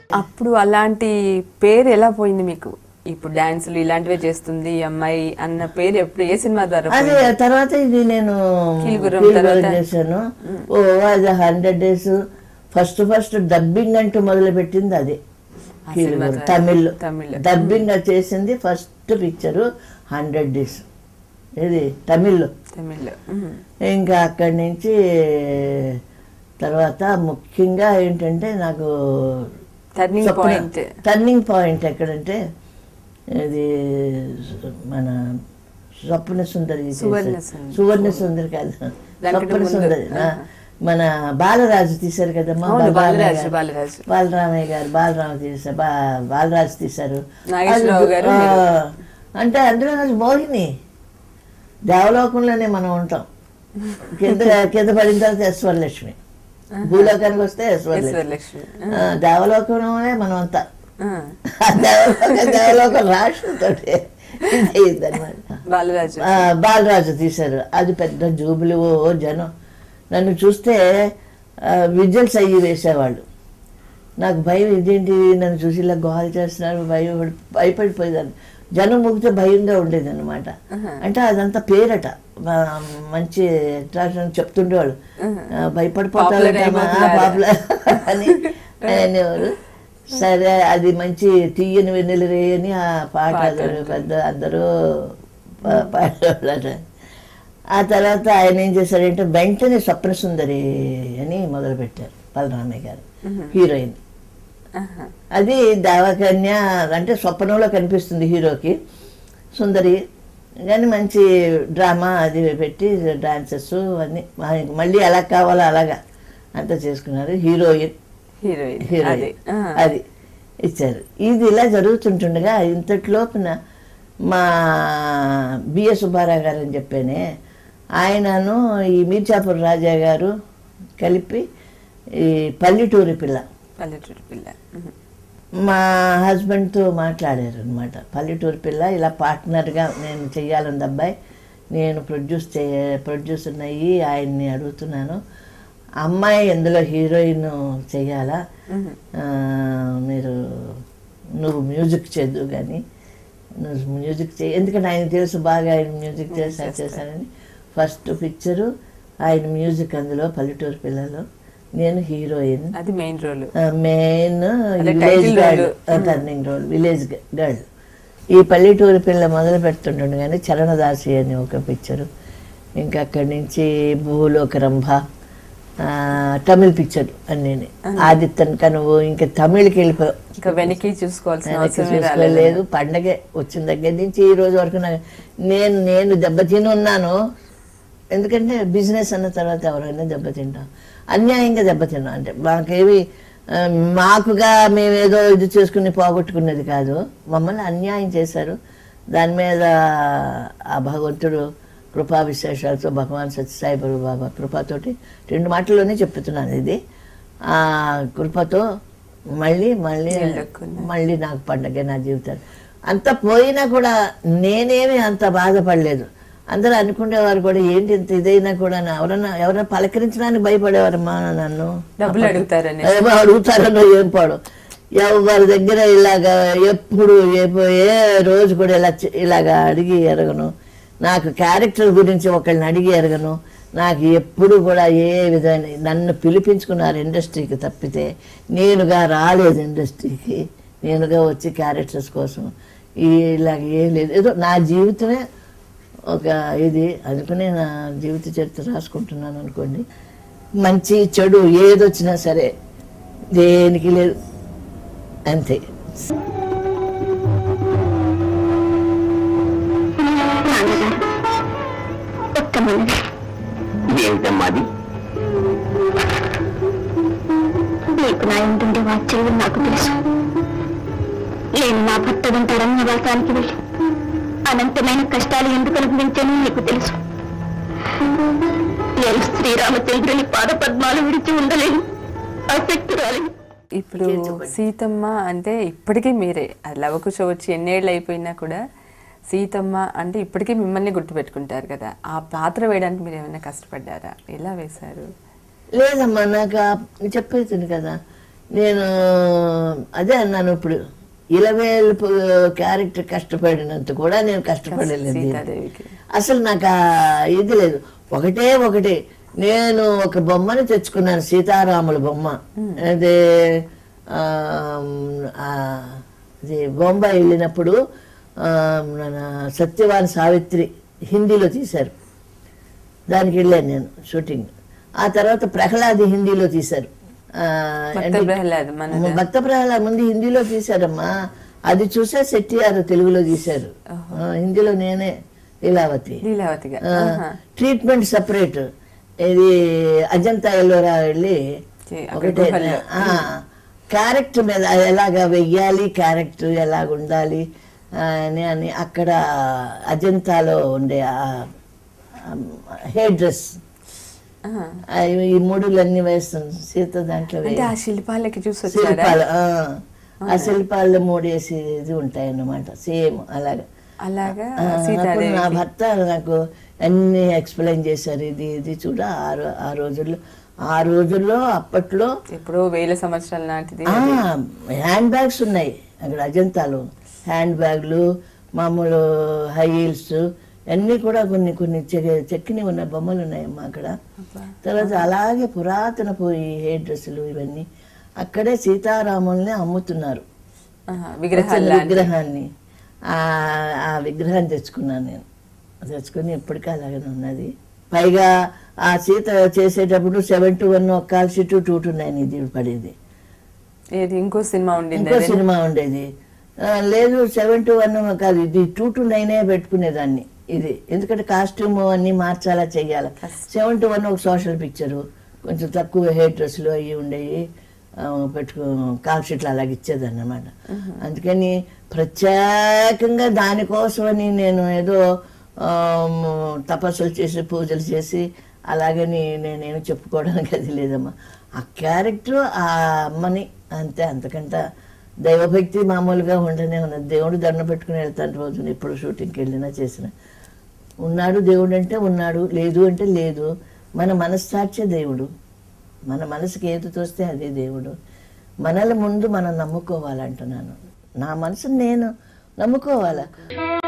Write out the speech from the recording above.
అప్పుడు అలాంటి పేరు ఎలా పోయింది మీకు? ఇప్పుడు డాన్సులు ఇలాంటివే చేస్తుంది ఈ అమ్మాయి అన్న పేరు ఎప్పుడు ఏ సినిమా ద్వారా? అదే తర్వాత ఇది నేను చేశాను. ఓ అది 100 days ఫస్ట్ డబ్బింగ్ అంటూ మొదలు పెట్టింది అదే. తమిళ్ డబ్బింగ్ చేసింది ఫస్ట్ పిక్చరు 100 days, ఇది తమిళ్. ఇంకా అక్కడి నుంచి తర్వాత ముఖ్యంగా ఏంటంటే నాకు టర్నింగ్ పాయింట్ ఎక్కడంటే ఇది మన స్వప్న సుందరి, సువర్ణ సుందరి కాదు, స్వప్న సుందరి మన బాలరాజు తీశారు కదమ్మా, బాలరామయ్య గారు, బాలరాజు తీశారు. అంటే అందులో మోహిని దేవలోకంలోనే మనం ఉంటాం, కింద పడిన తర్వాత ఈశ్వరలక్ష్మి, భూలోకానికి వస్తే ఈశ్వరలక్ష్మి, దేవలోకంలోనే మనం అంతా దేవలోకం రాష్ట్రంతో ఇదన్నమాట. బాలరాజు తీశారు, అది పెద్ద జూబులు, జనం నన్ను చూస్తే విజిల్స్ అయ్యి వేసేవాళ్ళు. నాకు భయం, ఇదేంటి నన్ను చూసి ఇలా గోల చేస్తున్నారు, భయపడిపోయేదాన్ని. జనం ముగితే భయంగా ఉండేది అనమాట. అంటే అదంతా పేరట, మంచి అట్రాక్షన్ చెప్తుండేవాళ్ళు, భయపడిపోతారు పాపులర్ అని అనేవారు. సరే అది మంచి తీయని వెన్నెల రే అని ఆ పాట పెద్ద అందరూ పాడేవాళ్ళట. ఆ తర్వాత ఆయన ఏం చేశారంటే వెంటనే స్వప్న సుందరి అని మొదలుపెట్టారు బలరామయ్య గారు, హీరోయిన్. అది దేవకన్య అంటే స్వప్నంలో కనిపిస్తుంది హీరోకి సుందరి, కానీ మంచి డ్రామా అది పెట్టి డాన్సెస్ అన్నీ మళ్ళీ ఎలా కావాలో అలాగా అంతా చేసుకున్నారు. హీరోయిన్ అది ఇచ్చారు. ఇది ఇలా జరుగుతుంటుండగా ఇంతట్లోపున మా బిఎస్ సుబ్బారావు గారు అని చెప్పానే, ఆయనను ఈ మీర్జాపూర్ రాజా గారు కలిపి ఈ పల్లెటూరి పిల్ల మా హస్బెండ్తో మాట్లాడారు అనమాట. పల్లెటూరి పిల్ల ఇలా పార్ట్నర్గా నేను చెయ్యాలంది అబ్బాయి, నేను ప్రొడ్యూసర్ అయ్యి ఆయన్ని అడుగుతున్నాను, అమ్మాయి ఎందులో హీరోయిన్ చెయ్యాలా, నువ్వు మ్యూజిక్ చేద్దు కానీ నువ్వు మ్యూజిక్ చేయి, ఎందుకంటే ఆయన తెలుసు బాగా, ఆయన మ్యూజిక్ చేశానని. ఫస్ట్ పిక్చరు ఆయన మ్యూజిక్, అందులో పల్లెటూరు పిల్లలు, నేను హీరోయిన్, అది main role, village girl, turning role village girl. ఈ పల్లెటూరు పిల్ల మొదలు పెడుతుంటుండే కానీ చరణదాసి అని ఒక పిక్చరు, ఇంకా అక్కడి నుంచి భూలోక రంభ, తమిళ్ పిక్చర్ అన్నీ, ఆదిత్యన్ కనువు, ఇంకా తమిళకి వెళ్ళిపోయావు, ఇంకా వెనక్కి చూసుకోలేదు. పండగే వచ్చిన దగ్గర నుంచి ఈ రోజు వరకు నేను దెబ్బతిని ఉన్నాను. ఎందుకంటే బిజినెస్ అన్న తర్వాత ఎవరైనా దెబ్బతింటాం, అన్యాయంగా దెబ్బతిన్నాం. అంటే మాకుగా మేమేదో ఇది చేసుకుని పోగొట్టుకునేది కాదు, మమ్మల్ని అన్యాయం చేశారు. దాని మీద ఆ భగవంతుడు కృపా విశేషాలతో, భగవాన్ సత్యసాయిబాబు బాబా కృపతోటి, 2 మాటల్లోనే చెప్తున్నాను ఇది, ఆ కృపతో మళ్ళీ నాకు పండగ నా జీవితాలు. అంత పోయినా కూడా నేనేమి అంత బాధపడలేదు. అందరూ అనుకునేవారు కూడా, ఏంటి ఇంత ఇదైనా కూడా ఎవరైనా పలకరించడానికి భయపడేవారమ్మా నన్ను, డబ్బులు అడుగుతారనో ఏం పాడు. ఎవరి దగ్గర ఇలాగా ఎప్పుడు ఏ రోజు కూడా ఇలాగా అడిగి ఎరగను. నాకు క్యారెక్టర్ గురించి ఒకళ్ళని అడిగి ఎరగను. నాకు ఎప్పుడు కూడా ఏ విధంగా నన్ను పిలిపించుకున్నారు ఇండస్ట్రీకి తప్పితే నేనుగా రాలేదు ఇండస్ట్రీకి. నేనుగా వచ్చి క్యారెక్టర్స్ కోసం ఇలాగ ఏం లేదు. ఏదో నా జీవితమే ఒక ఇది అనుకుని నా జీవిత చరిత్ర రాసుకుంటున్నాను అనుకోండి. మంచి చెడు ఏదొచ్చినా సరే దేనికి లేదు, అంతే. ఏమిటమ్మాది? నీకు నా ఏంటంటే వాత్సల్యం నాకు తెలుసు. నేను నా భర్త వెంట అరణ్యవాసానికి వెళ్ళి అనంతమైన కష్టాలు ఎందుకు అనుభవించానో నీకు తెలుసు. నేను శ్రీరామచంద్రుని పాదపద్మాలు విడిచి ఉండలేను, ఆసక్తురాలి. ఇప్పుడు సీతమ్మ అంటే ఇప్పటికీ మీరే, లవకుశ వచ్చి ఎన్నేళ్ళు అయిపోయినా కూడా సీతమ్మ అంటే ఇప్పటికీ మిమ్మల్ని గుర్తుపెట్టుకుంటారు కదా. ఆ పాత్ర వేయడానికి మీరు ఏమైనా కష్టపడ్డారా? ఎలా వేశారు? లేదమ్మా, నాకు చెప్పేది కదా, నేను అదే అన్నాను ఇప్పుడు, ఇలవేలు క్యారెక్టర్ కష్టపడినంత కూడా నేను కష్టపడలేదు. సీతాదేవికి అసలు నాకు ఇది లేదు. ఒకటే నేను ఒక బొమ్మని తెచ్చుకున్నాను, సీతారాముల బొమ్మ. అదే అది బొంబాయి వెళ్ళినప్పుడు మన సత్యవాన్ సావిత్రి హిందీలో తీశారు, దానికి వెళ్ళాను నేను షూటింగ్. ఆ తర్వాత ప్రహ్లాద్ హిందీలో తీశారు. భక్త ప్రహ్లాద్ ముందు హిందీలో తీశారమ్మా, అది చూసా సెట్టియార్ తెలుగులో తీశారు. హిందీలో నేనే లీలావతి. Treatment separate. ఇది అజంతా ఎల్లోరా వెళ్ళి ఒకటే క్యారెక్టర్ మీద ఎలాగా వెయ్యాలి, క్యారెక్టర్ ఎలాగ ఉండాలి అని అక్కడ అజంతాలో ఉండే హెయిర్ డ్రెస్ ఈ మూడులన్నీ వేస్తాను సీత దాంట్లో. శిల్పాలకి శిల్పాలు ఆ శిల్పాల్లో మూడేసి ఇది ఉంటాయి అన్నమాట, సేమ్ అలాగా. నా భర్త నాకు అన్ని ఎక్స్ప్లెయిన్ చేశారు, ఇది చూడ ఆ రోజుల్లో అప్పట్లో ఎప్పుడో 1000 సంవత్సరాల నాటిది హ్యాండ్ బ్యాగ్స్ ఉన్నాయి అక్కడ అజంతాలో. హ్యాండ్ బ్యాగ్లు, మామూలు హై హీల్స్ అన్నీ కూడా కొన్ని చెక్కిని ఉన్న బొమ్మలు ఉన్నాయమ్మా అక్కడ. తర్వాత అలాగే పురాతనపు హెయిర్ డ్రెస్సులు ఇవన్నీ అక్కడే సీతారాముల్ని అమ్ముతున్నారు, విగ్రహాన్ని. ఆ విగ్రహాన్ని తెచ్చుకున్నాను నేను, తెచ్చుకుని ఇప్పటికీ అలాగే ఉన్నది. పైగా ఆ సీత చేసేటప్పుడు 7 to 1 ఒక కాల్ షీట్ 2 to 9 ఇది పడేది. ఇంకో సినిమా ఉండేది లేదు 7 to 1 కాదు, ఇది 2 to 9 పెట్టుకునేదాన్ని ఇది. ఎందుకంటే కాస్ట్యూమ్ అన్ని మార్చాలా చెయ్యాలా. 7 to 1 ఒక సోషల్ పిక్చరు, కొంచెం తక్కువ హెయిర్ డ్రెస్సులు అవి ఉండేవి, కాల్ షీట్లు అలాగే ఇచ్చేదాన్ని అన్నమాట. అందుకని ప్రత్యేకంగా దానికోసమని నేను ఏదో తపస్సులు చేసి పూజలు చేసి అలాగని నేను చెప్పుకోవడానికి అది లేదమ్మా. ఆ క్యారెక్టర్ ఆ అమ్మని అంతే, అంతకంటే దైవభక్తి మామూలుగా ఉండనే ఉన్నది. దేవుడు దండం పెట్టుకుని వెళ్తాను రోజున ఎప్పుడు షూటింగ్కి వెళ్ళినా చేసిన. ఉన్నాడు దేవుడు అంటే ఉన్నాడు, లేదు అంటే లేదు. మన మనస్సాక్షే దేవుడు, మన మనసుకి ఏది తోస్తే అదే దేవుడు. మనల ముందు మనం నమ్ముకోవాలంటున్నాను, నా మనసుని నేను నమ్ముకోవాలా.